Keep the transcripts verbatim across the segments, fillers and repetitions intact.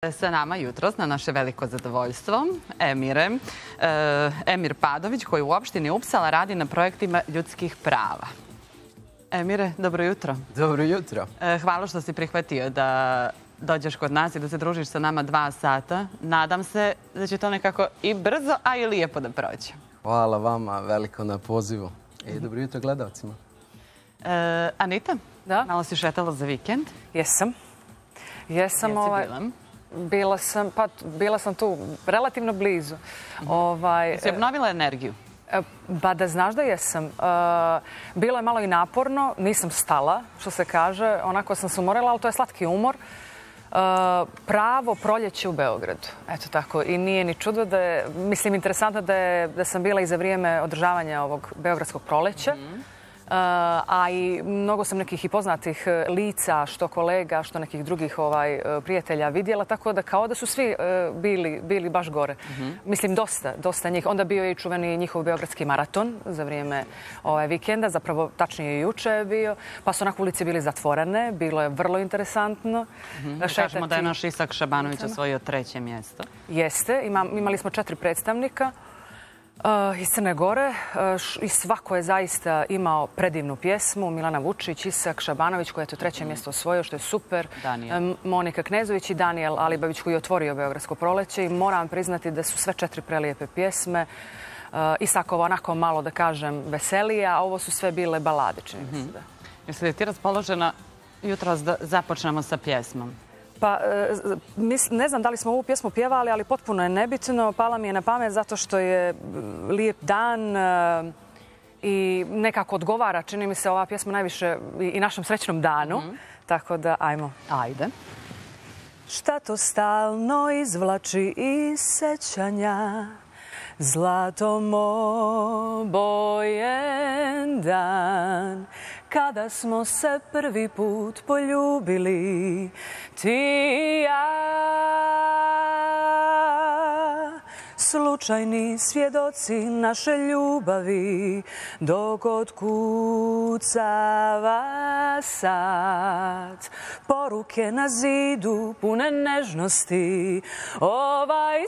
Sa nama jutros, na naše veliko zadovoljstvo, Emire. E, Emir Padović, koji u opštini Upsala radi na projektima ljudskih prava. Emire, dobro jutro. Dobro jutro. E, hvala što si prihvatio da dođeš kod nas i da se družiš sa nama dva sata. Nadam se da će to nekako i brzo, a i lijepo da prođe. Hvala vama veliko na pozivu. I dobro jutro gledalcima. E, Anita, da? Malo si šetala za vikend. Jesam. Jesam. Gdje si ovaj... bila? Bila sam, pa, bila sam tu relativno blizu. Mm-hmm. ovaj, si obnovila energiju? Ba da znaš da jesam. Uh, bilo je malo i naporno, nisam stala, što se kaže. Onako sam se umorila, ali to je slatki umor. Uh, pravo proljeće u Beogradu. Eto tako. I nije ni čudo da je, mislim, interesantno da, je, da sam bila i za vrijeme održavanja ovog Beogradskog proleća. Mm-hmm. Uh, a i mnogo sam nekih i poznatih lica, što kolega, što nekih drugih ovaj, prijatelja vidjela, tako da kao da su svi uh, bili, bili baš gore. Mm-hmm. Mislim, dosta, dosta njih. Onda bio je i čuveni njihov beogradski maraton za vrijeme ovaj, vikenda, zapravo tačnije juče je bio, pa su onako ulice bili zatvorene, bilo je vrlo interesantno. Mm-hmm. Da kažemo da je naš Isak Šabanović osvojio treće mjesto. Jeste, Ima, imali smo četiri predstavnika. Uh, iz Crne Gore uh, i svako je zaista imao predivnu pjesmu. Milana Vučić, Isak Šabanović koji je to treće mm. mjesto osvojio, što je super. Um, Monika Knezović i Danijel Alibavić koji je otvorio Beogradsko proleće i moram priznati da su sve četiri prelijepe pjesme. Uh, Isakova onako malo, da kažem, veselija, a ovo su sve bile balade, čini mi se da. Jesi li ti raspoložena jutros da započnemo sa pjesmom? Pa, ne znam da li smo ovu pjesmu pjevali, ali potpuno je nebitno. Pala mi je na pamet zato što je lijep dan i nekako odgovara, čini mi se, ova pjesma najviše i našem srećnom danu. Mm. Tako da, ajmo. Ajde. Šta to stalno izvlači iz sećanja, zlatom obojen dan, kada smo se prvi put poljubili, ti i ja. Slučajni svjedoci naše ljubavi, dok otkucava sat. Poruke na zidu, pune nežnosti, ovaj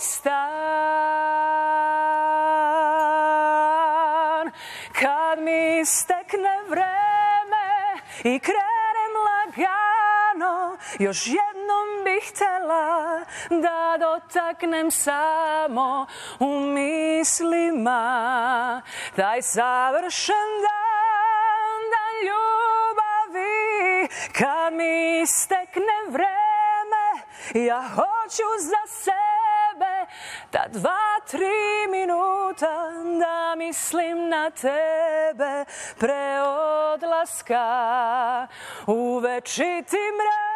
stan. Kad mi stekne vreme i krenem lagano, još jednom bih htjela da dotaknem samo u mislima taj savršen dan, dan ljubavi. Kad mi stekne vreme, ja hoću za sebe ta dva, tri minuta da mislim na tebe pre odlaska u večiti mrak.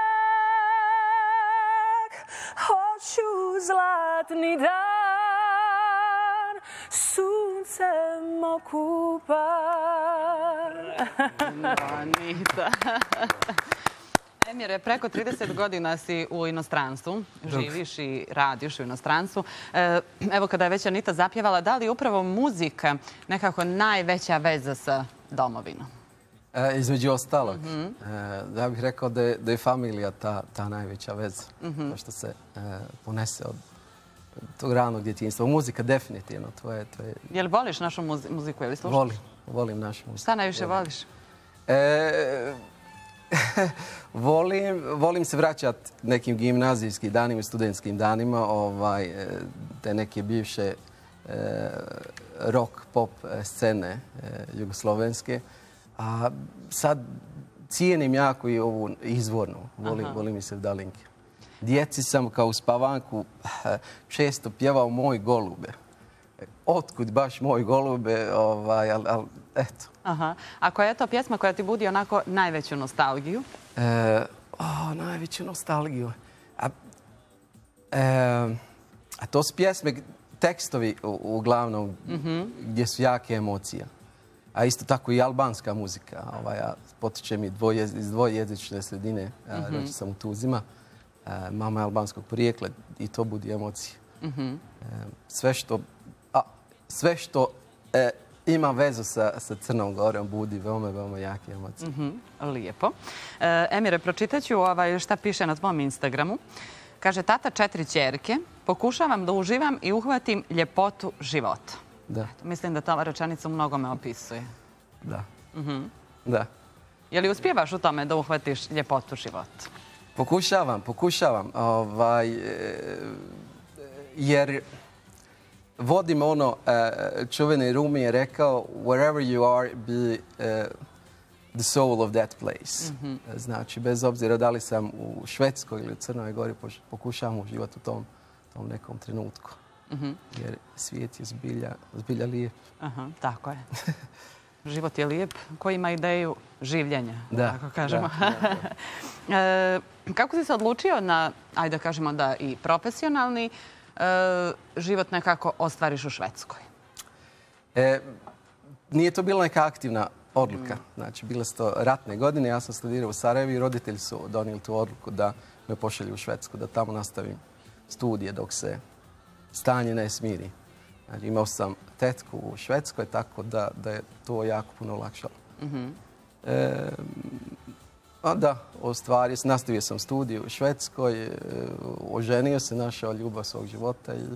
Hoću zlatni dan, suncem okupan. Anita. Emire, preko trideset godina si u inostranstvu, živiš i radiš u inostranstvu. Evo, kada je već Anita zapjevala, da li je upravo muzika nekako najveća veza sa domovinom? E, između ostalog. Mm-hmm. e, ja bih rekao da je, da je familija ta, ta najveća veza. Mm-hmm. To što se e, ponese od tog ranog djetinjstva. Muzika definitivno. To je, to je... Je li voliš našu muzi muziku? Je li slušaš? Volim. Volim našu muziku. Šta najviše volim. voliš? E, volim, volim se vraćati nekim gimnazijskim danima i studentskim danima. Ovaj, te neke bivše e, rock, pop scene e, jugoslovenske. A sad cijenim jako i ovu izvornu. Volim, volim mi se v dalinke. Djeci sam kao u spavanku često pjevao Moj golube. Otkud baš Moj golube, ovaj, ali al, eto. Aha. A koja je to pjesma koja ti budi onako najveću nostalgiju? E, o, najveću nostalgiju. A, e, a to su pjesme, tekstovi u, uglavnom, mm-hmm. gdje su jake emocije. A isto tako i albanska muzika. Ovaj, ja potičem i dvojez, iz dvojezične sredine. Mm-hmm. Rođen sam u Tuzima. E, mama je albanskog porijekla i to budi emocije. Mm-hmm. e, sve što, a, sve što e, ima vezu sa, sa Crnom Gorom budi veoma, veoma jake emocije. Mm-hmm. Lijepo. E, Emire, pročitat ću ovaj, šta piše na tvom Instagramu. Kaže, tata četiri ćerke, pokušavam da uživam i uhvatim ljepotu života. Da. Mislim da ta rečenica u mnogome opisuje. Da. Da. Je li uspijevaš u tome da uhvatiš ljepotu života? Pokušavam, pokušavam. Ovaj, jer vodim ono, čuveni Rumi je rekao, wherever you are, be the soul of that place. Znači, bez obzira da li sam u Švedskoj ili u Crnoj Gori, pokušavam uživati u tom, tom nekom trenutku. Jer svijet je zbilja, zbilja lijep. Aha, tako je. Život je lijep, koji ima ideju življenja, da, tako kažemo. Da, da. e, kako si se odlučio na, ajde da kažemo da i profesionalni e, život nekako ostvariš u Švedskoj? E, nije to bila neka aktivna odluka. Znači, bile su to ratne godine, ja sam studirao u Sarajevu i roditelji su donijeli tu odluku da me pošalju u Švedsku, da tamo nastavim studije dok se stanje ne smiri. Znači, imao sam tetku u Švedskoj, tako da, da je to jako puno olakšalo. Mm-hmm. e, onda, ostvario sam, nastavio sam studiju u Švedskoj, e, oženio se, našao ljubav svog života i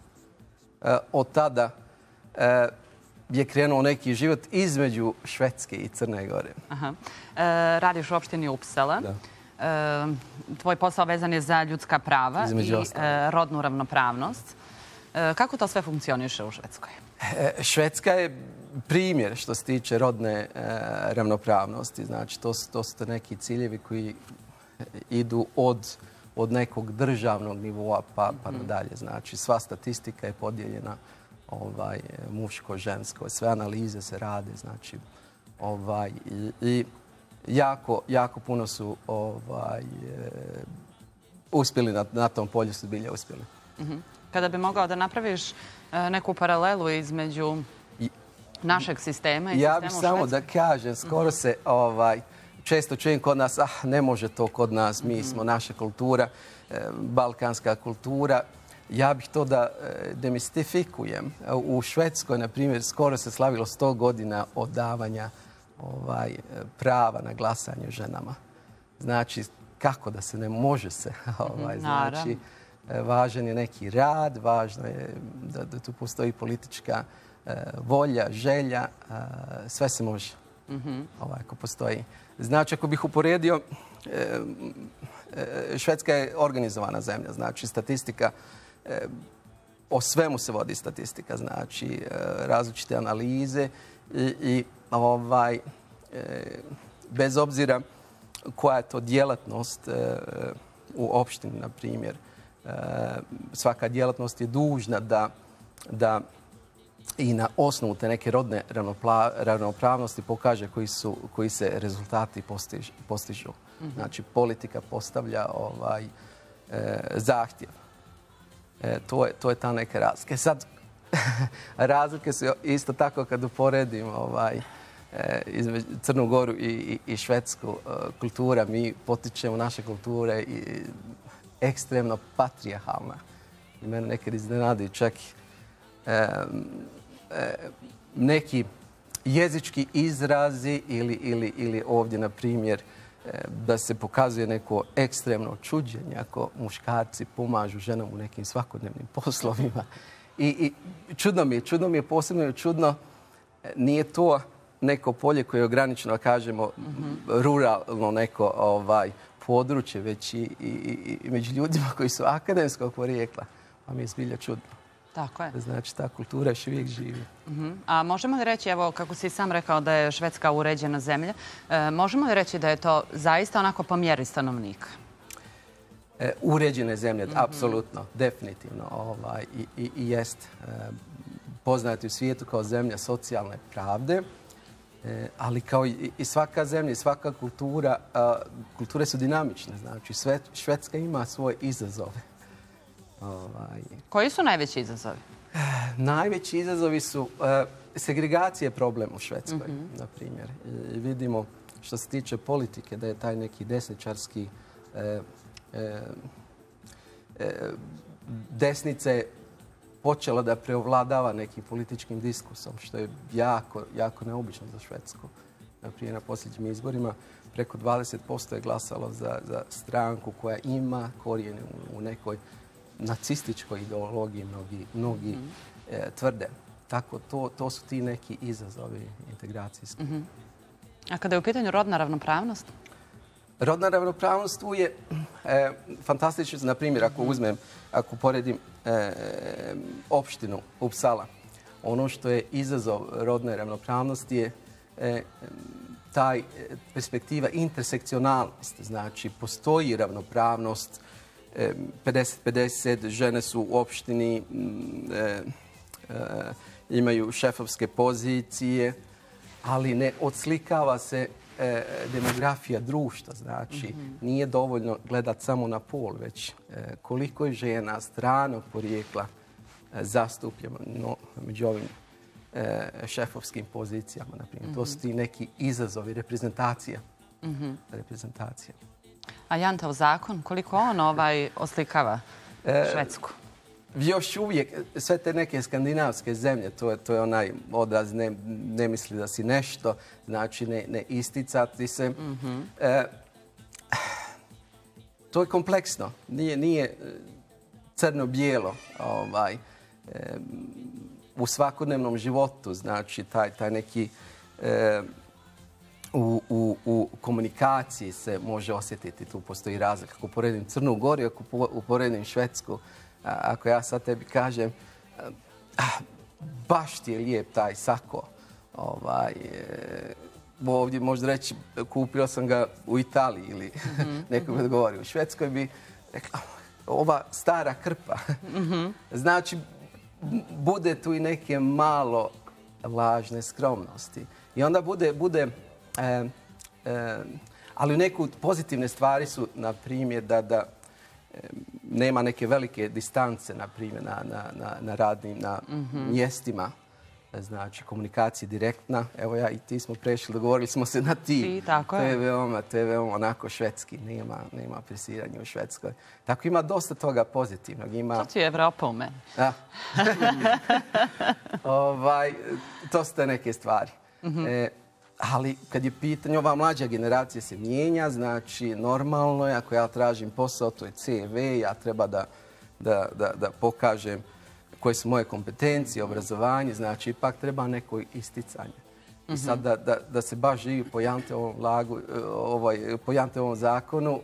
e, od tada e, je krenuo neki život između Švedske i Crne Gore. Aha. E, radiš u opštini Uppsala. Da. E, tvoj posao vezan je za ljudska prava Između i ostalo. rodnu ravnopravnost. Kako to sve funkcioniše u Švedskoj? Švedska je primjer što se tiče rodne e, ravnopravnosti. Znači, to su, to su neki ciljevi koji idu od, od nekog državnog nivoa pa, pa mm-hmm. nadalje. Znači, sva statistika je podijeljena ovaj, muško, žensko. Sve analize se rade. Znači, ovaj, i, i jako, jako puno su ovaj, e, uspjeli na, na tom polju, su zbilja uspjeli. Mm-hmm. Kada bi mogao da napraviš neku paralelu između našeg sistema i sistema u Švedskoj? Ja bih samo da kažem, skoro se ovaj, često čujem kod nas, ah, ne može to kod nas, mi smo naša kultura, balkanska kultura. Ja bih to da demistifikujem. U Švedskoj, na primjer, skoro se slavilo sto godina od davanja ovaj, prava na glasanje ženama. Znači, kako da se ne može se, ovaj, znači, važan je neki rad, važno je da, da tu postoji politička e, volja, želja, e, sve se može. Mm-hmm. Ovaj, ako postoji. Znači, ako bih uporedio, e, e, Švedska je organizovana zemlja, znači statistika, e, o svemu se vodi statistika, znači e, različite analize i, i ovaj, e, bez obzira koja je to djelatnost e, u opštini, na primjer, svaka djelatnost je dužna da, da i na osnovu te neke rodne ravnopravnosti pokaže koji, su, koji se rezultati postiž, postižu. Mm-hmm. Znači, politika postavlja ovaj, e, zahtjev. E, to, je, to je ta neka razlika. Sad, razlike su isto tako kad uporedim ovaj, e, između Crnu Goru i, i, i švedsku e, kultura. Mi potičemo naše kulture i ekstremno patrijarhalna. I mene nekad iznenadi čak e, e, neki jezički izrazi ili, ili, ili ovdje, na primjer, e, da se pokazuje neko ekstremno čuđenje ako muškarci pomažu ženama u nekim svakodnevnim poslovima. I, i čudno mi je, čudno mi je, posebno je čudno, nije to neko polje koje je ograničeno, kažemo, mm-hmm. ruralno neko ovaj, područje, već i, i, i među ljudima koji su akademskog porijekla. Pa mi je zbilja čudno. Tako je. Znači, ta kultura još uvijek živi. Uh-huh. A možemo li reći, evo, kako si sam rekao da je Švedska uređena zemlja, e, možemo li reći da je to zaista onako po mjeri stanovnika? E, uređene zemlje, uh-huh. apsolutno, definitivno. Ovaj, i, i, i jest e, poznati u svijetu kao zemlja socijalne pravde. E, ali kao i, i svaka zemlja i svaka kultura, a, kulture su dinamične. Znači, sve, Švedska ima svoje izazove. Ovaj. Koji su najveći izazovi? E, najveći izazovi su e, segregacija problem u Švedskoj, mm-hmm. na primjer. I, I vidimo što se tiče politike da je taj neki desničarski e, e, e, desnica je počela da preovladava nekim političkim diskursom, što je jako, jako neobično za Švedsku. Naprimjer, na posljednjim izborima preko dvadeset posto je glasalo za, za stranku koja ima korijene u, u nekoj nacističkoj ideologiji, mnogi, mnogi mm. e, tvrde. Tako, to, to su ti neki izazovi integracijski. Mm-hmm. A kada je u pitanju rodna ravnopravnost? Rodna ravnopravnost tu je e, fantastično. Na primjer, ako uzmem, ako poredim e, opštinu Uppsala, ono što je izazov rodne ravnopravnosti je e, taj perspektiva intersekcionalnosti. Znači, postoji ravnopravnost, e, pedeset pedeset žene su u opštini, e, e, imaju šefovske pozicije, ali ne odslikava se e, demografija društva. Znači, mm-hmm. nije dovoljno gledati samo na pol, već e, koliko je žena stranog porijekla e, zastupljeno no, među ovim e, šefovskim pozicijama. Naprimjer. Mm-hmm. To su ti neki izazovi, reprezentacija. Mm-hmm. reprezentacija. A Jantov zakon, koliko on ovaj oslikava Švedsku? E, Još uvijek, sve te neke skandinavske zemlje, to je, to je onaj odraz ne, ne misli da si nešto, znači ne, ne isticati se. Mm-hmm. E, to je kompleksno, nije, nije crno-bijelo ovaj, e, u svakodnevnom životu, znači taj, taj neki e, u, u, u komunikaciji se može osjetiti, tu postoji razlika. Ako uporedim Crnu Goru, ako uporedim Švedsku, ako ja sad tebi kažem, baš ti je lijep taj sako, ovaj, ovdje možda reći, kupio sam ga u Italiji ili mm-hmm. neko bi odgovorio. U Švedskoj bi rekla, ova stara krpa. Mm-hmm. Znači, bude tu i neke malo lažne skromnosti. I onda bude, bude e, e, ali u neku pozitivne stvari su, na primjer, da, da nema neke velike distance, na primjer, na, na, na radnim na mm-hmm. mjestima. Znači, komunikacija direktna. Evo ja i ti smo prešli, dogovorili smo se na ti. Ti, tako to je. je. Veoma, to je veoma onako švedski. Nema, nema presiranja u Švedskoj. Tako ima dosta toga pozitivnog. Ima... To ti je Evropa u meni. Da. ovaj, to su te neke stvari. Mm-hmm. E, ali kad je pitanje, ova mlađa generacija se mijenja, znači normalno je, ako ja tražim posao, to je ce ve, ja treba da, da, da, da pokažem koje su moje kompetencije, obrazovanje, znači ipak treba neko isticanje. Mm-hmm. I sad da, da, da se baš živi po Janteovom lagu, ovaj, po Janteovom zakonu,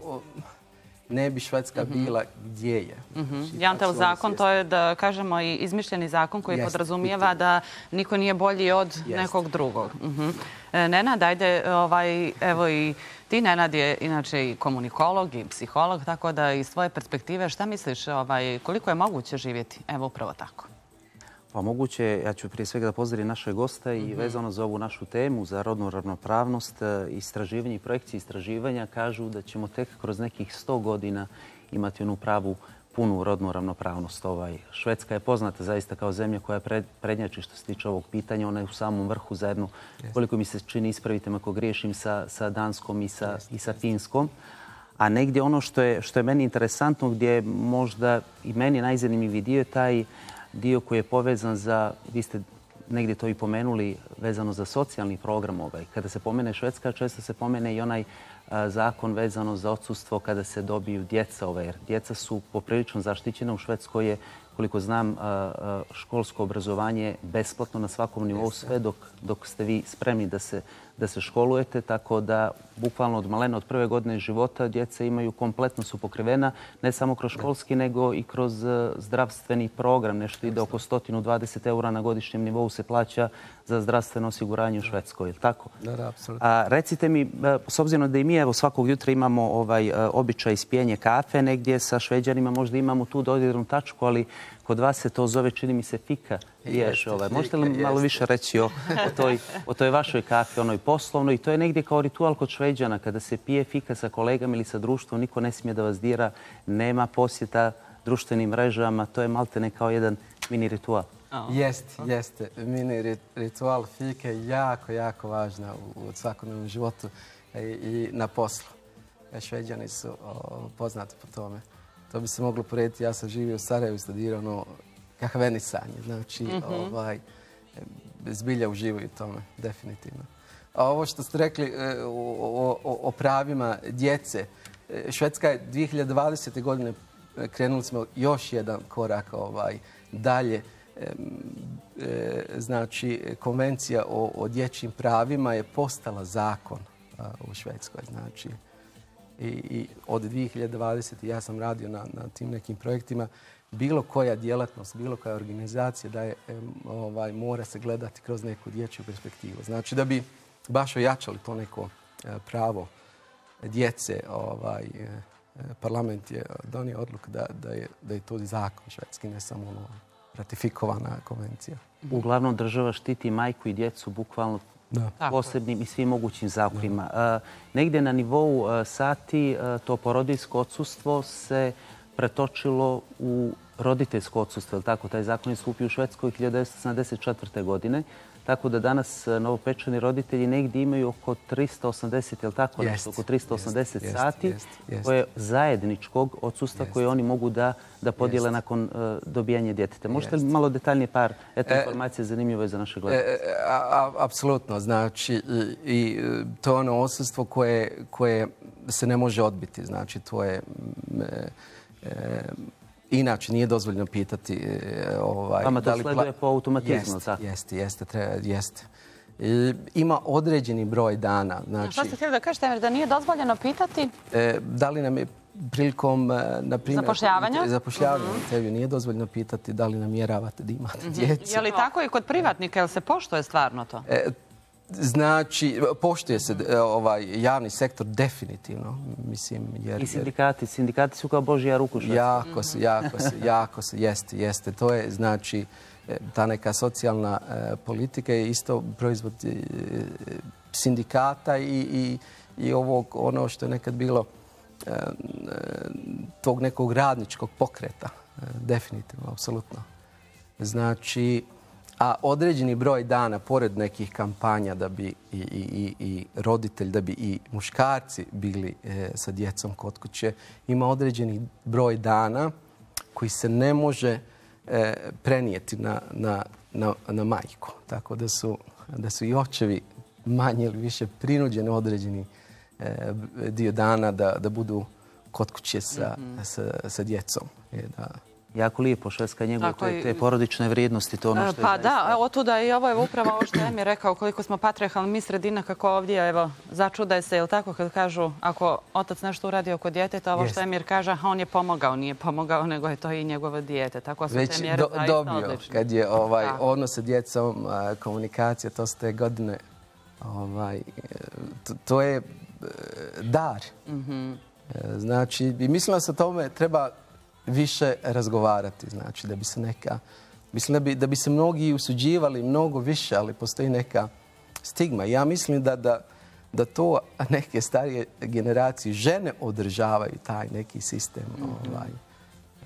ne bi Švedska mm-hmm. bila gdje je. Mm-hmm. Janteov zakon, to je, da kažemo, i izmišljeni zakon koji Jest, podrazumijeva biti. Da niko nije bolji od Jest. nekog drugog. Mm-hmm. Nenad, ajde, ovaj, evo i ti, Nenad je inače i komunikolog i psiholog, tako da iz svoje perspektive, šta misliš, ovaj, koliko je moguće živjeti? Evo, upravo tako. Pa moguće, ja ću prije svega da pozdravim naše goste i vezano za ovu našu temu, za rodnu ravnopravnost, istraživanje i projekcije istraživanja kažu da ćemo tek kroz nekih sto godina imati onu pravu punu rodnu ravnopravnost. Ovaj, Švedska je poznata zaista kao zemlja koja je prednjači što se tiče ovog pitanja. Ona je u samom vrhu zajedno, koliko mi se čini, ispravite me ako griješim, sa, sa Danskom i sa, i sa Finskom. A negdje ono što je, što je meni interesantno, gdje je možda i meni najzanimljiviji dio je taj dio koji je povezan za, vi ste negdje to i pomenuli, vezano za socijalni program. Ovaj. Kada se pomene Švedska, često se pomene i onaj a, zakon vezano za odsustvo kada se dobiju djeca. Ovaj. Jer djeca su poprilično zaštićena. U Švedskoj je, koliko znam, a, a, školsko obrazovanje besplatno na svakom nivou, sve dok, dok ste vi spremni da se, da se školujete. Tako da, bukvalno od malena, od prve godine života, djeca imaju, kompletno su pokrivena, ne samo kroz školski, nego i kroz zdravstveni program. Nešto ide oko sto dvadeset eura na godišnjem nivou se plaća za zdravstveno osiguranje u Švedskoj. Je li tako? Da, da, apsolutno. A, recite mi, s obzirom da i mi evo, svakog jutra imamo ovaj, običaj ispijenje kafe, negdje sa Šveđanima možda imamo tu dodirnu tačku, ali kod vas se to zove, čini mi se, fika. Ješ, ovaj. Možete li malo više reći o, o, toj, o toj vašoj kafi, onoj poslovnoj? I to je negdje kao ritual kod Šveđana. Kada se pije fika sa kolegama ili sa društvom, niko ne smije da vas dira, nema posjeta društvenim mrežama. To je maltene kao jedan mini ritual. Oh. Jeste, jeste. Mini ritual fike je jako, jako važna u, u svakodnevnom životu i, i na poslu. Šveđani su o, poznati po tome. To bi se moglo porediti. Ja sam živio u Sarajevu i studirao ono kahvenisanje. Znači, mm-hmm. ovaj, zbilja uživaju tome, definitivno. A ovo što ste rekli o, o, o pravima djece, Švedska je dvije hiljade dvadesete. godine krenuli smo još jedan korak ovaj, dalje. E, e, znači, konvencija o, o dječjim pravima je postala zakon a, u Švedskoj. Znači, i, i od dvije hiljade dvadesete. ja sam radio na, na tim nekim projektima. Bilo koja djelatnost, bilo koja organizacija da je, ovaj, mora se gledati kroz neku dječju perspektivu. Znači, da bi baš ojačali to neko pravo djece, ovaj, parlament je donio odluku da, da, je, da je to zakon švedski, ne samo ono, ratifikovana konvencija. Uglavnom država štiti majku i djecu bukvalno da. posebnim i svim mogućim zakonima. Da. Negdje na nivou sati to porodiljsko odsustvo se pretočilo u roditeljsko odsustvo. Tako, taj zakon je stupio u Švedskoj hiljadu devetsto sedamdeset četvrte. godine. Tako da danas novopečeni roditelji negdje imaju oko tristo osamdeset, je li tako? Nešto, oko tristo osamdeset jest, sati jest, jest. koje zajedničkog odsustva koje oni mogu da, da podijele jest. nakon uh, dobijanja djeteta. Možete li malo detaljnije par eto, informacije zanimljive za naše gledalce? E, a, apsolutno. Znači, i, i to je ono odsustvo koje, koje se ne može odbiti. Znači, to je... E, e, Inače, nije dozvoljeno pitati... Ovaj, Vama to da li sleduje po automatizmu, jest, tako? Jeste, jeste, treba, jeste. I, ima određeni broj dana. Znači, što ste htjeli da kažete, da nije dozvoljeno pitati? E, da li nam je prilikom, na primjer... Zapošljavanja? Zapošljavanja. Uh-huh. Tebi nije dozvoljeno pitati da li namjeravate da imate uh-huh. djecu. Je li tako i kod privatnika? Je li se poštuje stvarno to? E, Znači, poštuje se ovaj javni sektor definitivno, mislim, jer... I sindikati, sindikati su kao Božja ruku. Jako se, jako se, jako se, jeste, jeste. To je, znači, ta neka socijalna politika je isto proizvod sindikata i, i, i ovog, ono što je nekad bilo tog nekog radničkog pokreta. Definitivno, apsolutno. Znači... A određeni broj dana, pored nekih kampanja da bi i, i, i roditelj, da bi i muškarci bili e, sa djecom kod kuće, ima određeni broj dana koji se ne može e, prenijeti na, na, na, na majku. Tako da su, da su i očevi manje ili više prinuđeni određeni e, dio dana da, da budu kod kuće sa, mm-hmm. sa, sa djecom. E, da, Jako lijepo Švedska njegove te, te porodične vrijednosti, to ono što je Pa da, otuda i ovo je upravo ovo što je Emir rekao, koliko smo patrijarhalni mi sredina, kako ovdje, evo, začudaje se, jel tako, kad kažu, ako otac nešto uradi oko djeteta, ovo što Emir kaže, on je pomogao, nije pomogao, nego je to i njegovo dijete. Tako su te mjere zaista odlične. Već dobio, kad je ovaj, odnos sa djecom, komunikacija, to su te godine, ovaj, to, to je dar. Mm-hmm. Znači, i mislim da se o tome treba više razgovarati, znači da bi se neka, mislim da bi, da bi se mnogi usuđivali mnogo više, ali postoji neka stigma. Ja mislim da, da, da to neke starije generacije žene održavaju taj neki sistem. Mm-hmm. ovaj, uh,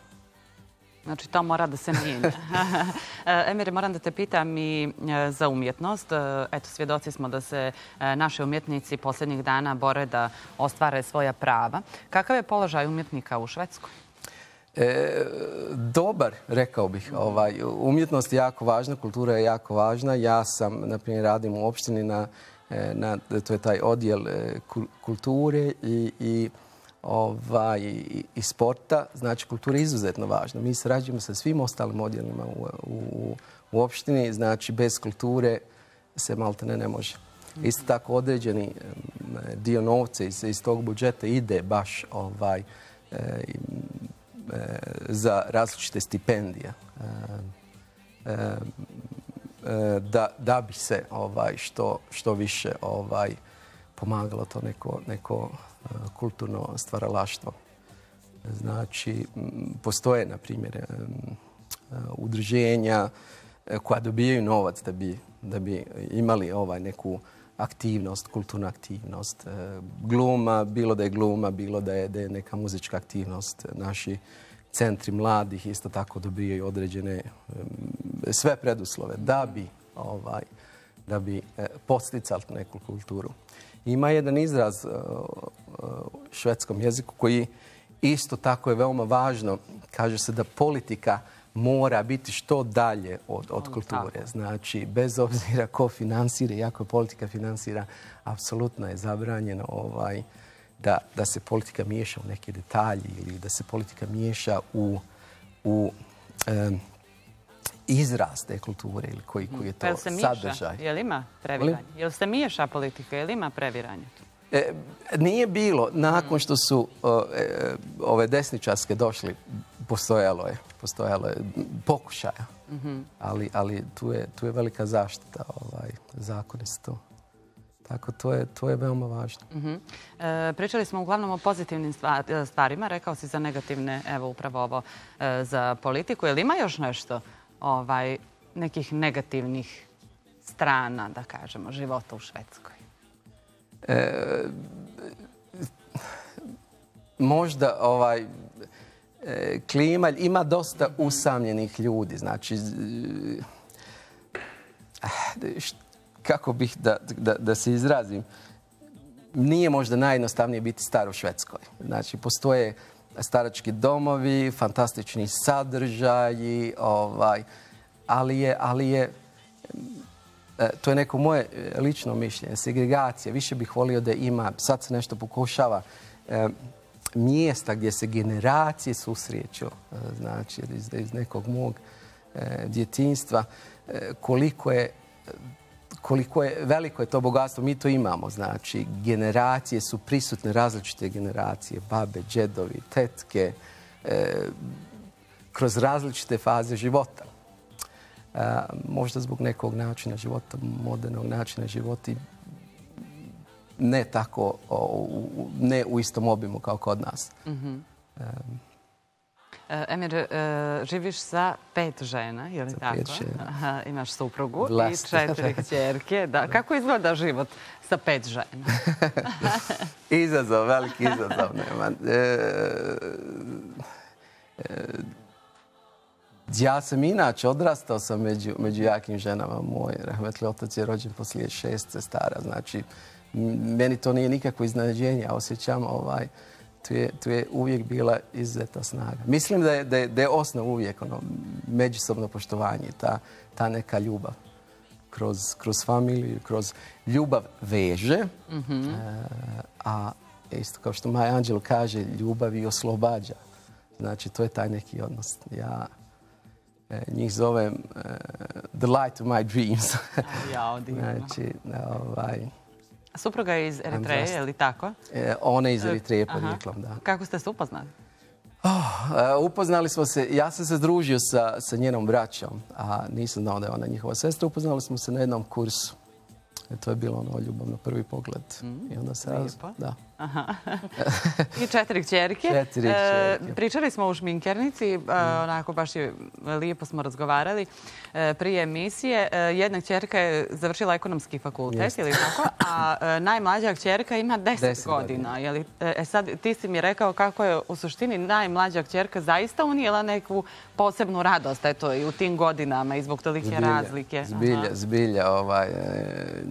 Znači, to mora da se mijenja. Emire, moram da te pitam i za umjetnost. Eto, svjedoci smo da se naši umjetnici posljednjih dana bore da ostvare svoja prava. Kakav je položaj umjetnika u Švedskoj? E, dobar, rekao bih. Ovaj, umjetnost je jako važna, kultura je jako važna. Ja sam, na primjer, radim u opštini na, na to je taj odjel kulture i, i, ovaj, i, i sporta. Znači, kultura je izuzetno važna. Mi sarađujemo sa svim ostalim odjelima u, u, u opštini. Znači, bez kulture se maltene ne može. Isto tako, određeni dio novca iz, iz tog budžeta ide baš ovaj, e, za različite stipendije da, da bi se ovaj, što, što više ovaj, pomagalo to neko, neko kulturno stvaralaštvo. Znači, postoje, na primjer, udruženja koja dobijaju novac da bi, da bi imali ovaj, neku aktivnost, kulturna aktivnost. Gluma, bilo da je gluma, bilo da je, da je neka muzička aktivnost. Naši centri mladih isto tako dobijaju određene sve preduslove da bi, ovaj, da bi podsticali neku kulturu. Ima jedan izraz u švedskom jeziku koji isto tako je veoma važno. Kaže se da politika mora biti što dalje od, od kulture. Tako. Znači, bez obzira ko finansira, iako politika finansira, apsolutno je zabranjeno ovaj, da, da se politika miješa u neke detalji ili da se politika miješa u, u um, izraz te kulture ili koji, koji je to Jel se sadržaj. miješa? Jel ima previranje? Jel se miješa politika? Jel ima previranje? E, nije bilo. Nakon što su o, e, ove desničarske došli, postojalo je, postojalo je pokušaja. Mm-hmm. Ali, ali tu, je, tu je velika zaštita. Ovaj, zakoni su to. Tako, to je, to je veoma važno. Mm-hmm. E, pričali smo uglavnom o pozitivnim stvarima. Rekao si za negativne, evo upravo ovo e, za politiku. Je li ima još nešto, ovaj, nekih negativnih strana, da kažemo, života u Švedskoj? E, možda ovaj e, klimalj ima dosta usamljenih ljudi. Znači, e, št, kako bih da, da, da se izrazim, nije možda najjednostavnije biti star u Švedskoj. Znači, postoje starački domovi, fantastični sadržaji, ovaj, ali je, ali je to je neko moje lično mišljenje, segregacija. Više bih volio da ima, sad se nešto pokušava, e, mjesta gdje se generacije susreću, e, znači iz, iz nekog mog e, djetinjstva, e, koliko je koliko je veliko je to bogatstvo. Mi to imamo, znači generacije su prisutne, različite generacije, babe, džedovi, tetke, e, kroz različite faze života. Uh, možda zbog nekog načina života, modernog načina života, ne tako, o, u, ne u istom obimu kao kod nas. Mm-hmm. um. Emir, uh, živiš sa pet žena, je li sa tako? Pet žena. Aha, imaš suprugu Vlast. I četiri kćerke. Da. Kako izgleda život sa pet žena? Izazov, veliki izazov. Nema. E, e, Ja sam inače odrastao sam među, među jakim ženama. Moj rahmetli otac je rođen poslije šest sestara. Znači, meni to nije nikakvo iznenađenje. Ja osjećam, ovaj, tu, je, tu je uvijek bila izuzetna snaga. Mislim da je, da je, da je osnov uvijek ono, međusobno poštovanje, ta, ta neka ljubav. Kroz, kroz familiju, kroz ljubav veže. Mm-hmm. e, a isto kao što Maja Anđelo kaže, ljubav i oslobađa. Znači, to je taj neki odnos. Ja njih zovem uh, the light of my dreams. Ja, znači, ovaj... Supruga je iz Eritreje, je li tako? E, ona je iz Eritreje podnijetlom, da. Kako ste se upoznali? Oh, uh, upoznali smo se, ja sam se združio sa, sa njenom braćom, a nisam znao da je ona njihova sestra. Upoznali smo se na jednom kursu. E, to je bilo ono ljubav na prvi pogled. Mm, I onda se raz... Da. Aha. I četiri kćerke. Četiri kćerke. E, pričali smo u šminkernici, mm. onako baš je lijepo smo razgovarali e, prije emisije. E, jedna kćerka je završila ekonomski fakultet, ili tako, a e, najmlađa kćerka ima deset, deset godina. Je li, e, sad, ti si mi rekao kako je u suštini najmlađa kćerka zaista unijela neku posebnu radost, eto, i u tim godinama i zbog tolike zbilja, razlike. Zbilja, Aha. zbilja, ovaj... E,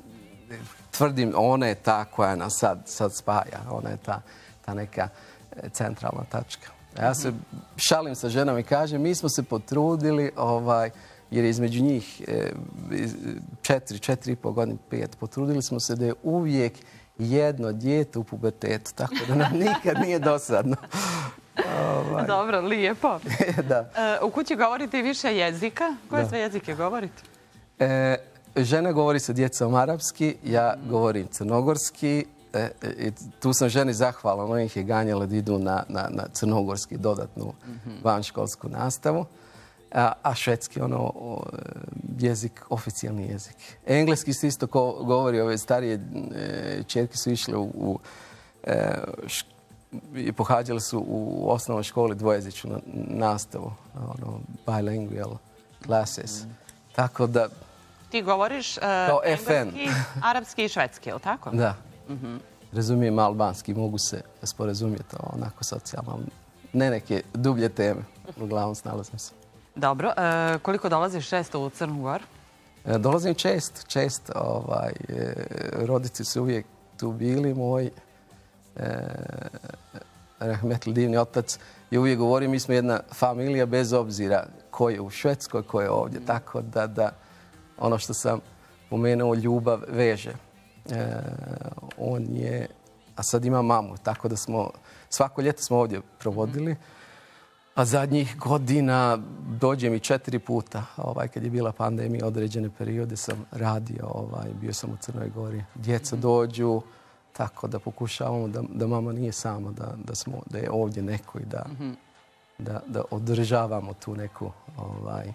tvrdim, ona je ta koja nas sad, sad spaja. Ona je ta, ta neka centralna tačka. Ja se šalim sa ženama i kažem, mi smo se potrudili, ovaj, jer između njih četiri, četiri i pol godine, pet, potrudili smo se da je uvijek jedno dijete u pubertetu, tako da nam nikad nije dosadno. Ovaj. Dobro, lijepo. Da. U kući govorite više jezika. Koje da. sve jezike govorite? E, Žena govori sa djecom arapski, ja govorim crnogorski. E, i tu sam ženi zahvalan, ona ih je ganjala da idu na, na, na crnogorski dodatnu mm-hmm. vanškolsku nastavu. A, a švedski ono jezik, oficijalni jezik. Engleski se isto ko govori, ove starije e, čerke su išle u, u e, š, i pohađale su u osnovnoj školi dvojezičnu nastavu, ono, bilingual classes. Mm. Tako da ti govoriš uh, engleski, arapski i švedski, je li tako? Da. Mm-hmm. Razumijem albanski, mogu se sporazumjeti onako socijalno. Ne neke dublje teme, uglavnom snalazim se. Dobro. Uh, koliko dolaziš često u Crnu Goru? E, dolazim često, često. Ovaj, e, rodici su uvijek tu bili, moj e, rahmetli divni otac ja uvijek govorim, mi smo jedna familija bez obzira ko je u Švedskoj, ko je ovdje. Mm. Tako da, da ono što sam pomenuo, ljubav veže. E, on je, a sad ima mamu, tako da smo, svako ljeto smo ovdje provodili. A zadnjih godina dođem i četiri puta. Ovaj, kad je bila pandemija, određene periode sam radio, ovaj, bio sam u Crnoj Gori. Djeca dođu, tako da pokušavamo da, da mama nije sama, da, da, smo, da je ovdje neko i da, mm-hmm. da, da održavamo tu neku... Ovaj,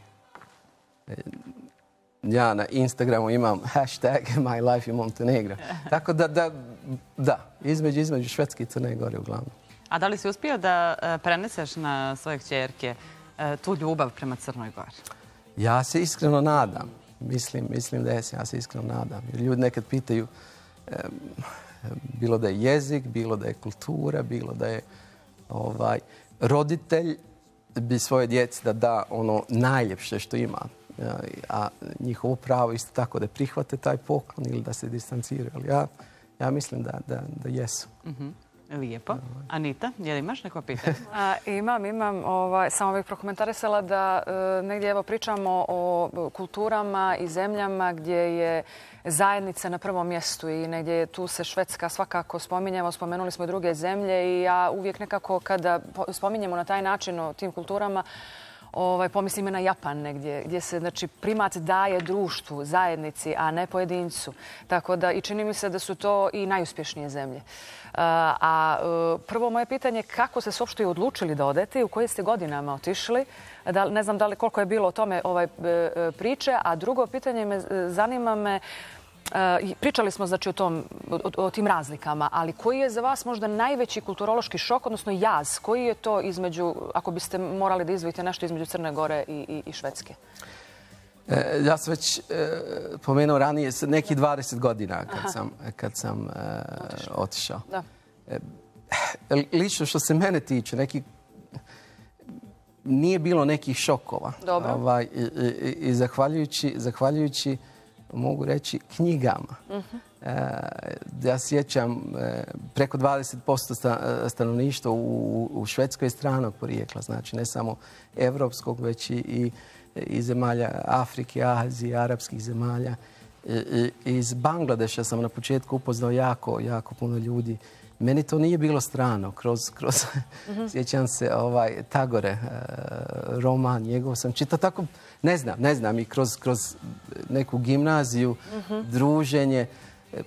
ja na Instagramu imam hashtag My Life in Montenegro. Tako da, da, da između, između Švedske i Crne Gore uglavnom. A da li si uspio da preneseš na svoje kćerke tu ljubav prema Crnoj Gori? Ja se iskreno nadam. Mislim, mislim da jesam. Ja se iskreno nadam. Jer ljudi nekad pitaju eh, bilo da je jezik, bilo da je kultura, bilo da je ovaj, roditelj bi svoje djeci da da ono najljepše što ima. A njihovo pravo isto tako da prihvate taj poklon ili da se distanciraju. Ali ja, ja mislim da, da, da jesu. Mm-hmm. Lijepo. Anita, je li imaš neko pitanje? A, imam, imam. Ovaj, samo bih prokomentarisala da e, negdje evo pričamo o kulturama i zemljama gdje je zajednica na prvom mjestu i negdje tu se Švedska svakako spominjemo. Spomenuli smo i druge zemlje i ja uvijek nekako kada spominjemo na taj način o tim kulturama Ovaj, pomislim i na Japan negdje, gdje se znači, primat daje društvu, zajednici, a ne pojedincu. Tako da i čini mi se da su to i najuspješnije zemlje. A, a prvo moje pitanje je kako ste se uopšte odlučili da odete i u koje ste godinama otišli. Da, ne znam da li koliko je bilo o tome ovaj, priče. A drugo pitanje me zanima me, pričali smo znači, o, tom, o, o tim razlikama, ali koji je za vas možda najveći kulturološki šok, odnosno jaz? Koji je to između, ako biste morali da izdvojite nešto između Crne Gore i, i, i Švedske? E, ja sam već e, pomenuo ranije, neki dvadeset godina kad sam, kad sam e, otišao. Da. E, lično što se mene tiče, neki, nije bilo nekih šokova. Dobro. Ovaj, i, i, i zahvaljujući, zahvaljujući mogu reći, knjigama. Uh-huh. E, ja sjećam e, preko dvadeset posto stanovništva u, u Švedskoj je stranog porijekla. Znači ne samo evropskog, već i, i, i zemalja Afrike, Azije, arapskih zemalja. I, i, iz Bangladeša sam na početku upoznao jako, jako puno ljudi. Meni to nije bilo strano. Kroz, kroz uh-huh. sjećam se ovaj, Tagore, e, roman njegov sam čitao tako, ne znam, ne znam, i kroz, kroz neku gimnaziju, uh-huh. druženje. E,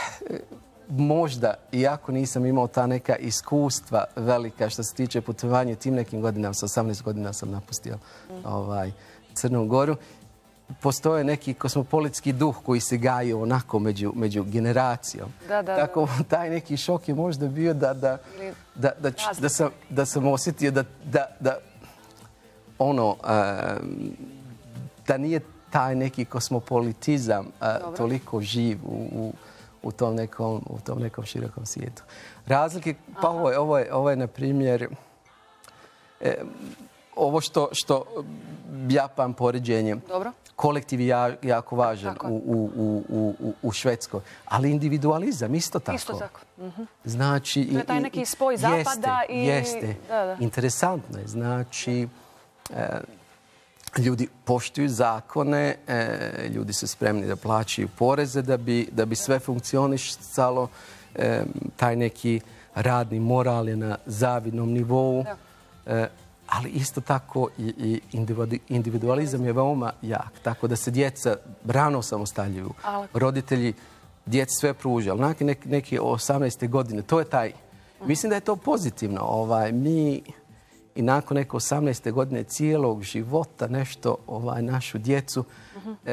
možda, iako nisam imao ta neka iskustva velika što se tiče putovanja tim nekim godinama, sa osamnaest godina sam napustio uh-huh. ovaj, Crnu Goru. Postoje neki kosmopolitski duh koji se gaju onako među, među generacijom. Da, da, tako da. taj neki šok je možda bio da, da, da, da, da, sam, da sam osjetio da, da, da ono, um, da nije taj neki kosmopolitizam uh, toliko živ u, u, u, tom nekom, u tom nekom širokom svijetu. Razlike, pa ovo je, ovo je, ovo je na primjer, eh, ovo što, što Japan poređenje. Dobro. Kolektiv je jako važan u, u, u, u, u Švedskoj, ali individualizam isto tako. Isto tako. Uh-huh. Znači, to je taj neki spoj jeste, zapada i... Jeste, da, da. Interesantno je. Znači, e, ljudi poštuju zakone, e, ljudi su spremni da plaćaju poreze da bi, da bi sve funkcionisalo. E, taj neki radni moral je na zavidnom nivou. E, ali isto tako i individualizam je veoma jak. Tako da se djeca rano samostaljuju. Roditelji djeci sve pružaju. Ali nakon neke osamnaeste godine, to je taj... Mislim da je to pozitivno. Ovaj, mi i nakon neke osamnaeste godine cijelog života nešto ovaj, našu djecu eh,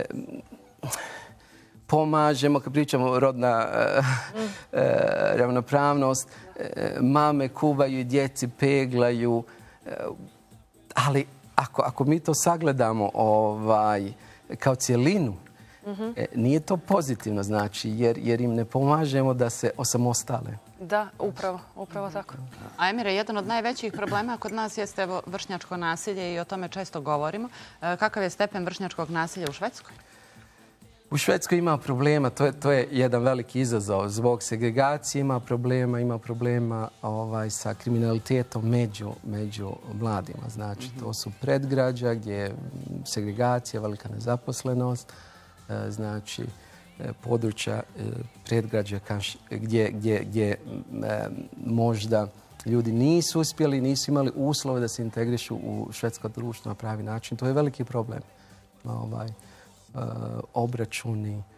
pomažemo, kad pričamo rodna eh, eh, ravnopravnost, eh, mame kuvaju, djeci peglaju. Ali ako, ako mi to sagledamo ovaj, kao cijelinu, uh-huh. e, nije to pozitivno, znači, jer, jer im ne pomažemo da se osamostale. Da, upravo, upravo tako. A Emire, jedan od najvećih problema kod nas jeste evo, vršnjačko nasilje i o tome često govorimo. E, kakav je stepen vršnjačkog nasilja u Švedskoj? U Švedskoj ima problema, to je, to je jedan veliki izazov. Zbog segregacije ima problema, ima problema ovaj, sa kriminalitetom među, među mladima. Znači, to su predgrađa gdje je segregacija, velika nezaposlenost, znači područja predgrađa gdje, gdje, gdje možda ljudi nisu uspjeli, nisu imali uslove da se integrišu u švedsko društvo na pravi način. To je veliki problem. Ovaj, obračuni,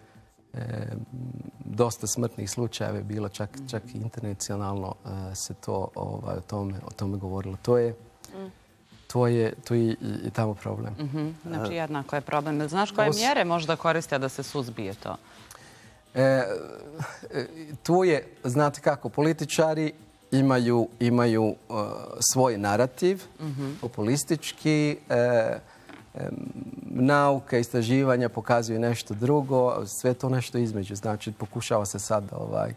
dosta smrtnih slučajeva je bilo, čak, čak i internacionalno se to ovaj, o tome, o tome govorilo. To je, to je, to je i tamo problem. Mm-hmm. Znači, jednako je problem. Znaš koje mjere možda koriste da se suzbije to? E, tu je, znate kako, političari imaju, imaju uh, svoj narativ, mm-hmm. populistički, e, nauka, istraživanja pokazuju nešto drugo, sve to nešto između. Znači, pokušava se sad ovaj,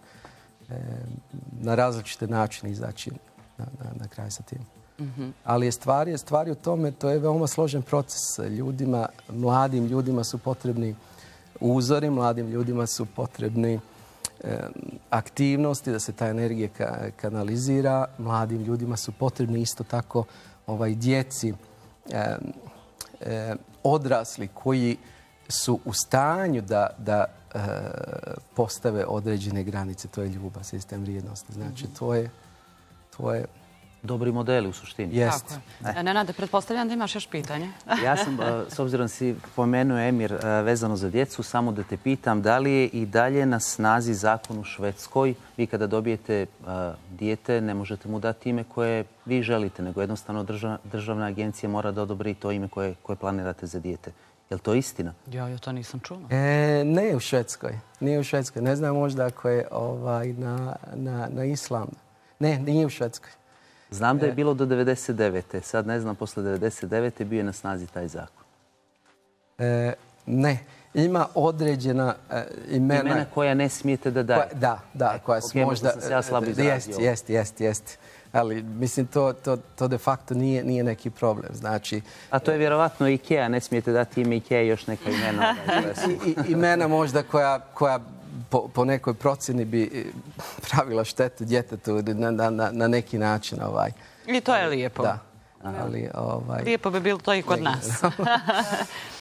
na različite načine izaći na, na, na kraj sa tim. Mm-hmm. Ali je stvar, je stvar u tome, to je veoma složen proces. Ljudima, mladim ljudima su potrebni uzori, mladim ljudima su potrebni eh, aktivnosti, da se ta energija ka, kanalizira. Mladim ljudima su potrebni isto tako ovaj, djeci, eh, Eh, odrasli koji su u stanju da, da eh, postave određene granice. To je ljubav, sistem vrijednosti. Znači, to je... To je dobri modeli u suštini. Jest. E. Nenade, pretpostavljam da imaš još pitanje. Ja sam, s obzirom si pomenuo, Emir, vezano za djecu, samo da te pitam da li je i dalje na snazi zakon u Švedskoj. Vi kada dobijete dijete, ne možete mu dati ime koje vi želite, nego jednostavno državna agencija mora da odobri to ime koje, koje planirate za dijete. Je li to istina? Ja, ja to nisam čula. E, ne u Švedskoj. Nije u Švedskoj. Ne znam možda ako je ovaj, na, na, na Islandu. Ne, nije u Švedskoj. Znam da je bilo do devedeset devete. Sad ne znam, posle devedeset devete bio je na snazi taj zakon. E, ne. Ima određena e, imena... Imena koja ne smijete da dajete. Da, da. Koja su okay, možda... Možda sam se ja slabo izrazio. Jest, jest, jest, jest. Ali, mislim, to, to, to de facto nije, nije neki problem. Znači... A to je vjerovatno Ikea. Ne smijete dati ime Ikea i još neka imena. I, i, imena možda koja... koja Po, po nekoj procjeni bi pravila štetu djetetu na, na, na neki način. Ovaj. I to je lijepo. Da. Ali, ovaj... Lijepo bi bilo to i kod nas.